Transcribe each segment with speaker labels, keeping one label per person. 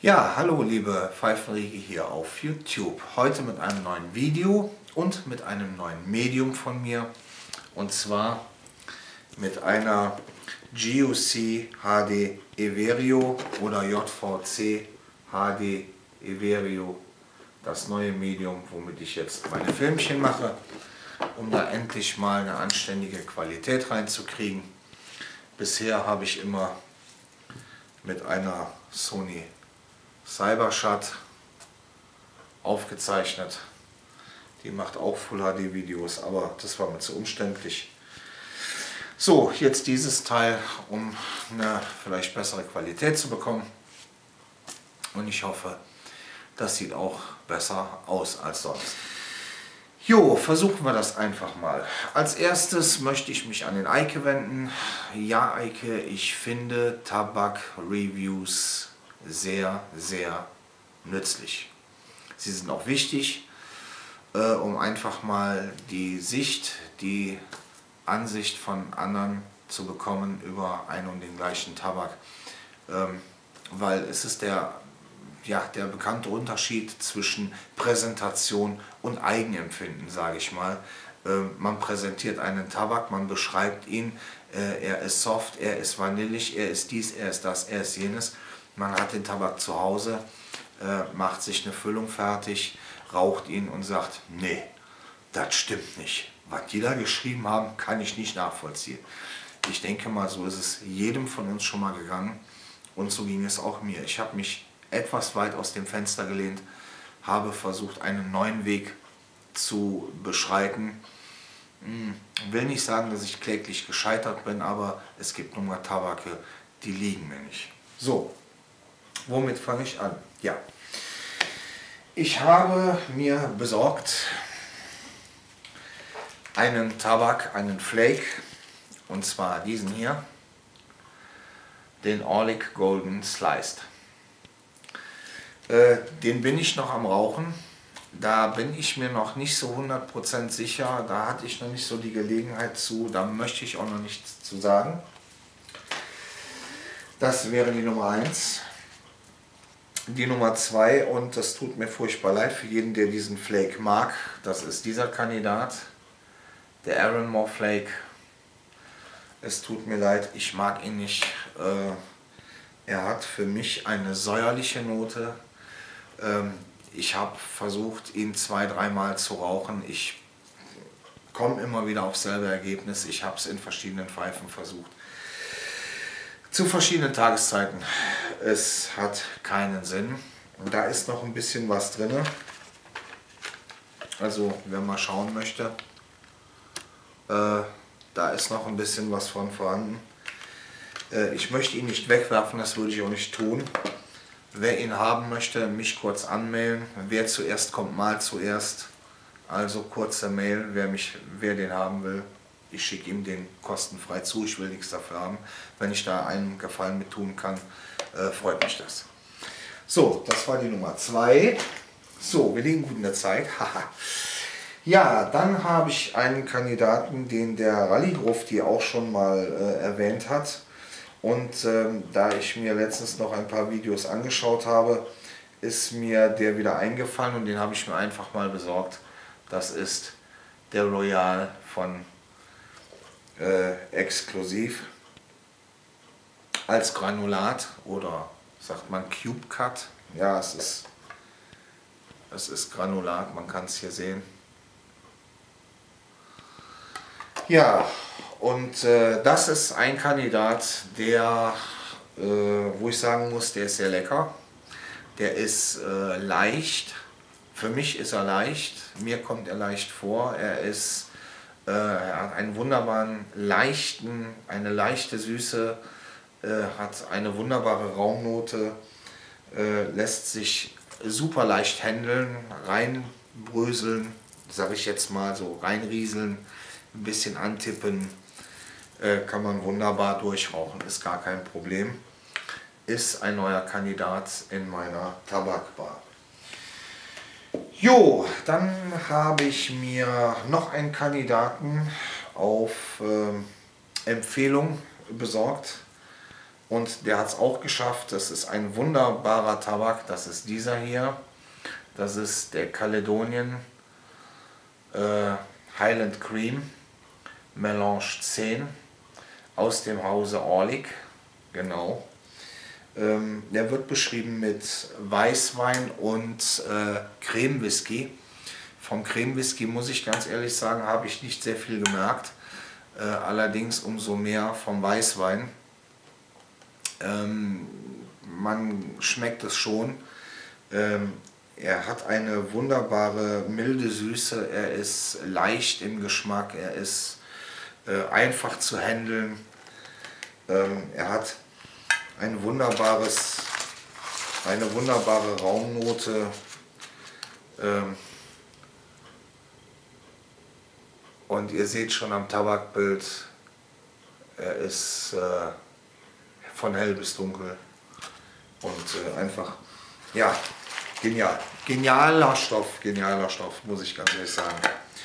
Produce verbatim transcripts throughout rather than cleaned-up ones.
Speaker 1: Ja, hallo liebe Pfeifenriege hier auf YouTube. Heute mit einem neuen Video und mit einem neuen Medium von mir. Und zwar mit einer G U C H D Everio oder J V C H D Everio. Das neue Medium, womit ich jetzt meine Filmchen mache, um da endlich mal eine anständige Qualität reinzukriegen. Bisher habe ich immer mit einer Sony Cybershot aufgezeichnet. Die macht auch Full H D Videos, aber das war mir zu umständlich. So, jetzt dieses Teil, um eine vielleicht bessere Qualität zu bekommen. Und ich hoffe, das sieht auch besser aus als sonst. Jo, versuchen wir das einfach mal. Als erstes möchte ich mich an den Eike wenden. Ja, Eike, ich finde Tabak-Reviews sehr, sehr nützlich. Sie sind auch wichtig, äh, um einfach mal die Sicht, die Ansicht von anderen zu bekommen über einen und den gleichen Tabak. Ähm, weil es ist der, ja, der bekannte Unterschied zwischen Präsentation und Eigenempfinden, sage ich mal. Äh, man präsentiert einen Tabak, man beschreibt ihn, äh, er ist soft, er ist vanillig, er ist dies, er ist das, er ist jenes. Man hat den Tabak zu Hause, äh, macht sich eine Füllung fertig, raucht ihn und sagt, nee, das stimmt nicht. Was die da geschrieben haben, kann ich nicht nachvollziehen. Ich denke mal, so ist es jedem von uns schon mal gegangen und so ging es auch mir. Ich habe mich etwas weit aus dem Fenster gelehnt, habe versucht, einen neuen Weg zu beschreiten. Hm, will nicht sagen, dass ich kläglich gescheitert bin, aber es gibt nun mal Tabake, die liegen mir nicht. So. Womit fange ich an? Ja, ich habe mir besorgt einen Tabak, einen Flake, und zwar diesen hier, den Orlik Golden Sliced. Äh, den bin ich noch am Rauchen, da bin ich mir noch nicht so hundert Prozent sicher, da hatte ich noch nicht so die Gelegenheit zu, da möchte ich auch noch nichts zu sagen. Das wäre die Nummer eins. Die Nummer zwei, und das tut mir furchtbar leid für jeden, der diesen Flake mag, das ist dieser Kandidat, der Aaronmore Flake. Es tut mir leid, ich mag ihn nicht. Äh, er hat für mich eine säuerliche Note. Ähm, ich habe versucht, ihn zwei, dreimal zu rauchen. Ich komme immer wieder aufs selbe Ergebnis. Ich habe es in verschiedenen Pfeifen versucht. Zu verschiedenen Tageszeiten. Es hat keinen Sinn. Und da ist noch ein bisschen was drin. Also wer mal schauen möchte, äh, da ist noch ein bisschen was von vorhanden. Äh, ich möchte ihn nicht wegwerfen, das würde ich auch nicht tun. Wer ihn haben möchte, mich kurz anmailen. Wer zuerst kommt, mal zuerst. Also kurze Mail, wer, mich, wer den haben will. Ich schicke ihm den kostenfrei zu, ich will nichts dafür haben. Wenn ich da einen Gefallen mit tun kann, äh, freut mich das. So, das war die Nummer zwei. So, wir liegen gut in der Zeit. Ja, dann habe ich einen Kandidaten, den der Rally Grufti auch schon mal äh, erwähnt hat. Und ähm, da ich mir letztens noch ein paar Videos angeschaut habe, ist mir der wieder eingefallen und den habe ich mir einfach mal besorgt. Das ist der Royal von Äh, exklusiv als Granulat oder sagt man Cube Cut. Ja, es ist, es ist Granulat, man kann es hier sehen. Ja, und äh, das ist ein Kandidat, der, äh, wo ich sagen muss, der ist sehr lecker. Der ist äh, leicht. Für mich ist er leicht. Mir kommt er leicht vor. Er ist Er hat einen wunderbaren, leichten, eine leichte Süße, äh, hat eine wunderbare Raumnote, äh, lässt sich super leicht handeln, reinbröseln, sage ich jetzt mal so, reinrieseln, ein bisschen antippen, äh, kann man wunderbar durchrauchen, ist gar kein Problem. Ist ein neuer Kandidat in meiner Tabakbar. Jo, dann habe ich mir noch einen Kandidaten auf äh, Empfehlung besorgt. und der hat es auch geschafft. Das ist ein wunderbarer Tabak. Das ist dieser hier. Das ist der Caledonian äh, Highland Cream Melange zehn aus dem Hause Orlik. Genau. Ähm, der wird beschrieben mit Weißwein und äh, Creme Whisky. Vom Creme Whisky, muss ich ganz ehrlich sagen, habe ich nicht sehr viel gemerkt. Äh, allerdings umso mehr vom Weißwein. Ähm, man schmeckt es schon. Ähm, er hat eine wunderbare milde Süße. Er ist leicht im Geschmack. Er ist äh, einfach zu handeln. Ähm, er hat ein wunderbares, eine wunderbare Raumnote. Ähm, Und ihr seht schon am Tabakbild, er ist äh, von hell bis dunkel und äh, einfach, ja, genial. Genialer Stoff, genialer Stoff, muss ich ganz ehrlich sagen.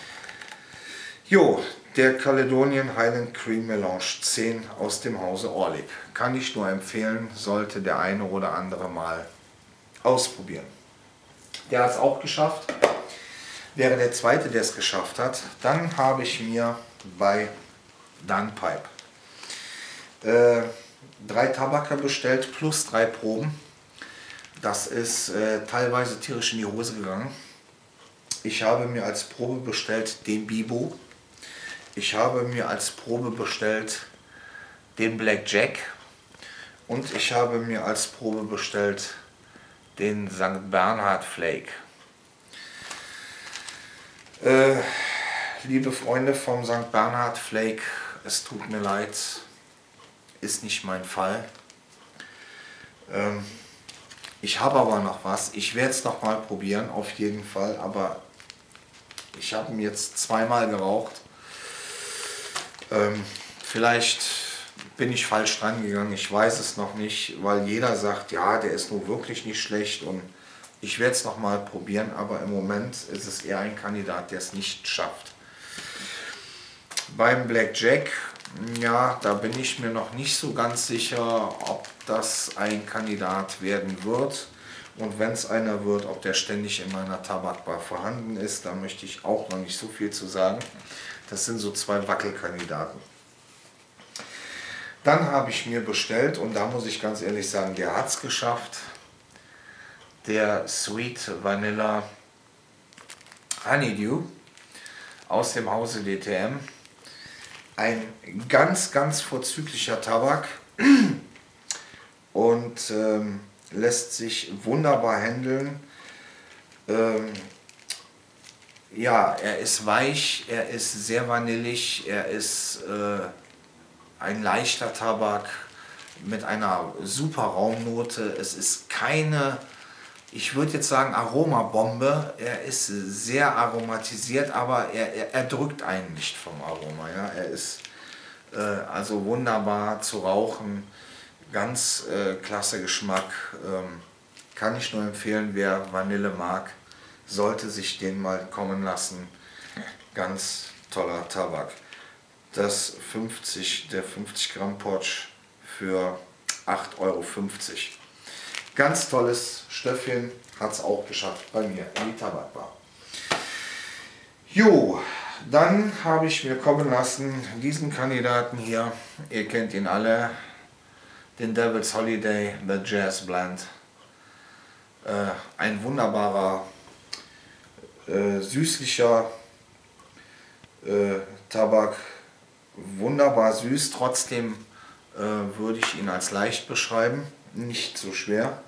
Speaker 1: Jo, der Caledonian Highland Cream Melange zehn aus dem Hause Orlik. Kann ich nur empfehlen, sollte der eine oder andere mal ausprobieren. Der hat es auch geschafft. Wäre der zweite, der es geschafft hat, dann habe ich mir bei Dunpipe äh, drei Tabaker bestellt plus drei Proben. Das ist äh, teilweise tierisch in die Hose gegangen. Ich habe mir als Probe bestellt den Bibo. Ich habe mir als Probe bestellt den Black Jack. Und ich habe mir als Probe bestellt den Sankt Bernhard Flake. Äh, liebe Freunde vom Sankt Bernhard Flake, es tut mir leid, ist nicht mein Fall. Ähm, ich habe aber noch was, ich werde es noch mal probieren, auf jeden Fall, aber ich habe ihn jetzt zweimal geraucht. Ähm, vielleicht bin ich falsch dran gegangen, ich weiß es noch nicht, weil jeder sagt, ja, der ist nur wirklich nicht schlecht und ich werde es noch mal probieren, aber im Moment ist es eher ein Kandidat, der es nicht schafft. Beim Black Jack, ja, da bin ich mir noch nicht so ganz sicher, ob das ein Kandidat werden wird. Und wenn es einer wird, ob der ständig in meiner Tabakbar vorhanden ist, da möchte ich auch noch nicht so viel zu sagen. Das sind so zwei Wackelkandidaten. Dann habe ich mir bestellt, und da muss ich ganz ehrlich sagen, der hat es geschafft, der Sweet Vanilla Honeydew aus dem Hause D T M. Ein ganz, ganz vorzüglicher Tabak und ähm, lässt sich wunderbar handeln. Ähm, ja, er ist weich, er ist sehr vanillig, er ist äh, ein leichter Tabak mit einer super Raumnote. Es ist keine, ich würde jetzt sagen, Aromabombe. Er ist sehr aromatisiert, aber er, er, er drückt einen nicht vom Aroma. Ja? Er ist äh, also wunderbar zu rauchen, ganz äh, klasse Geschmack. Ähm, kann ich nur empfehlen, wer Vanille mag, sollte sich den mal kommen lassen. Ganz toller Tabak. Das fünfzig, der fünfzig Gramm Potsch für acht Euro fünfzig. Ganz tolles Stöffchen, hat es auch geschafft bei mir in die Tabakbar. Jo, dann habe ich mir kommen lassen diesen Kandidaten hier. Ihr kennt ihn alle, den Devil's Holiday, The Jazz Blend. Äh, ein wunderbarer, äh, süßlicher äh, Tabak. Wunderbar süß, trotzdem äh, würde ich ihn als leicht beschreiben, nicht so schwer.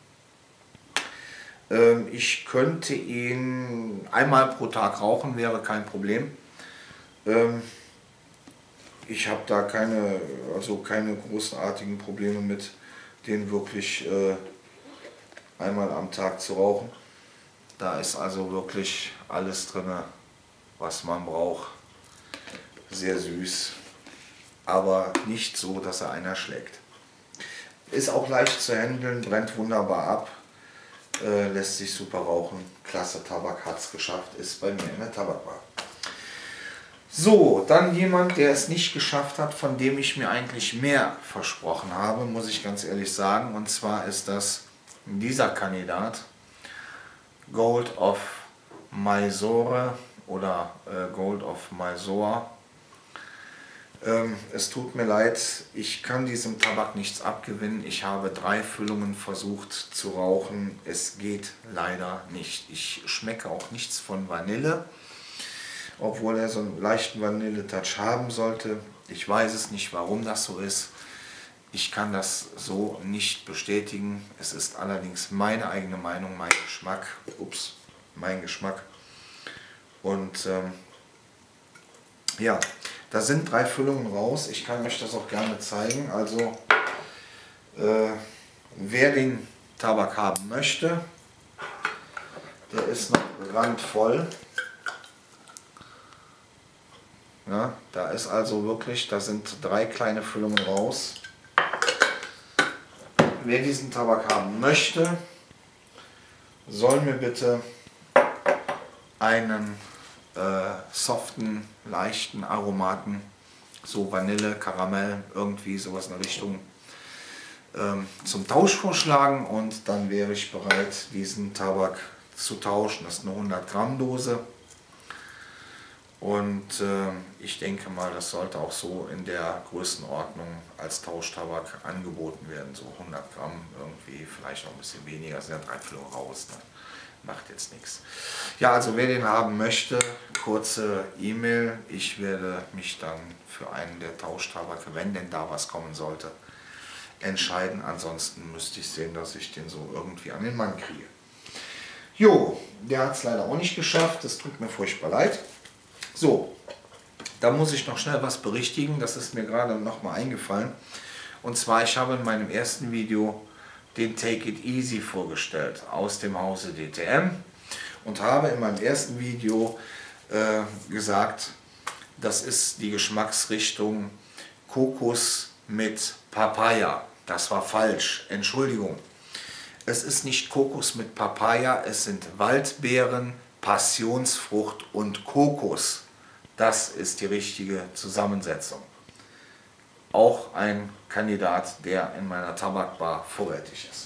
Speaker 1: Ähm, ich könnte ihn einmal pro Tag rauchen, wäre kein Problem. Ähm, ich habe da keine, also keine großartigen Probleme mit, den wirklich äh, einmal am Tag zu rauchen. Da ist also wirklich alles drin, was man braucht. Sehr süß, aber nicht so, dass er einer schlägt. Ist auch leicht zu handeln, brennt wunderbar ab, äh, lässt sich super rauchen. Klasse Tabak, hat es geschafft, ist bei mir in der Tabakbar. So, dann jemand, der es nicht geschafft hat, von dem ich mir eigentlich mehr versprochen habe, muss ich ganz ehrlich sagen. Und zwar ist das dieser Kandidat, Gold of Mysore oder äh, Gold of Mysore. Ähm, es tut mir leid, ich kann diesem Tabak nichts abgewinnen. Ich habe drei Füllungen versucht zu rauchen. Es geht leider nicht. Ich schmecke auch nichts von Vanille, obwohl er so einen leichten Vanille-Touch haben sollte. Ich weiß es nicht, warum das so ist. Ich kann das so nicht bestätigen. Es ist allerdings meine eigene Meinung, mein Geschmack. Ups, mein Geschmack. Und ähm, ja, da sind drei Füllungen raus. Ich kann euch das auch gerne zeigen. Also, äh, wer den Tabak haben möchte, der ist noch randvoll. Ja, da ist also wirklich, da sind drei kleine Füllungen raus. Wer diesen Tabak haben möchte, soll mir bitte einen äh, soften, leichten Aromaten, so Vanille, Karamell, irgendwie sowas in der Richtung, ähm, zum Tausch vorschlagen, und dann wäre ich bereit, diesen Tabak zu tauschen. Das ist eine hundert Gramm Dose. Und äh, ich denke mal, das sollte auch so in der Größenordnung als Tauschtabak angeboten werden. So hundert Gramm irgendwie, vielleicht noch ein bisschen weniger, das sind ja drei Füllungen raus. Ne? Macht jetzt nichts. Ja, also wer den haben möchte, kurze E-Mail. Ich werde mich dann für einen der Tauschtabake, wenn denn da was kommen sollte, entscheiden. Ansonsten müsste ich sehen, dass ich den so irgendwie an den Mann kriege. Jo, der hat es leider auch nicht geschafft. Das tut mir furchtbar leid. So, da muss ich noch schnell was berichtigen, das ist mir gerade noch mal eingefallen. Und zwar, ich habe in meinem ersten Video den Take It Easy vorgestellt aus dem Hause D T M und habe in meinem ersten Video äh, gesagt, das ist die Geschmacksrichtung Kokos mit Papaya. Das war falsch, Entschuldigung. Es ist nicht Kokos mit Papaya, es sind Waldbeeren, Passionsfrucht und Kokos. Das ist die richtige Zusammensetzung. Auch ein Kandidat, der in meiner Tabakbar vorrätig ist.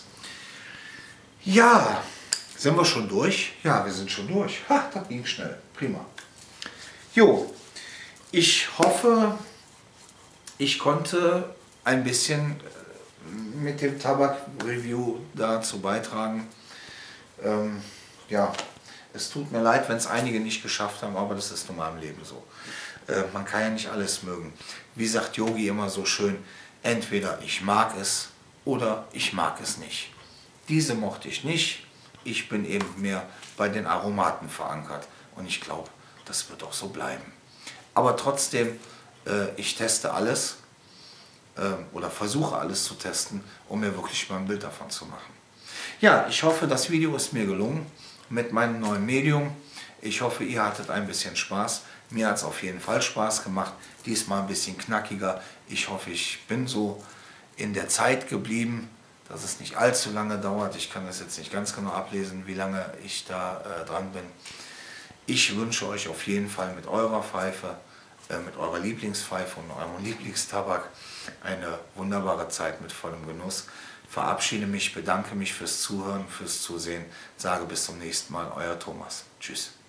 Speaker 1: Ja, sind wir schon durch? Ja, wir sind schon durch. Ha, das ging schnell. Prima. Jo, ich hoffe, ich konnte ein bisschen mit dem Tabak-Review dazu beitragen. Ähm, ja, es tut mir leid, wenn es einige nicht geschafft haben, aber das ist nun mal im Leben so. Äh, man kann ja nicht alles mögen. Wie sagt Yogi immer so schön, entweder ich mag es oder ich mag es nicht. Diese mochte ich nicht. Ich bin eben mehr bei den Aromaten verankert. Und ich glaube, das wird auch so bleiben. Aber trotzdem, äh, ich teste alles äh, oder versuche alles zu testen, um mir wirklich mal ein Bild davon zu machen. Ja, ich hoffe, das Video ist mir gelungen mit meinem neuen Medium. Ich hoffe, ihr hattet ein bisschen Spaß. Mir hat es auf jeden Fall Spaß gemacht. Diesmal ein bisschen knackiger. Ich hoffe, ich bin so in der Zeit geblieben, dass es nicht allzu lange dauert. Ich kann das jetzt nicht ganz genau ablesen, wie lange ich da äh, dran bin. Ich wünsche euch auf jeden Fall mit eurer Pfeife, äh, mit eurer Lieblingspfeife und eurem Lieblingstabak eine wunderbare Zeit mit vollem Genuss. Verabschiede mich, bedanke mich fürs Zuhören, fürs Zusehen, sage bis zum nächsten Mal, euer Thomas. Tschüss.